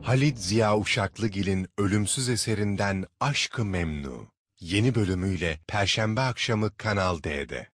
Halit Ziya Uşaklıgil'in ölümsüz eserinden Aşk-ı Memnu yeni bölümüyle Perşembe akşamı Kanal D'de.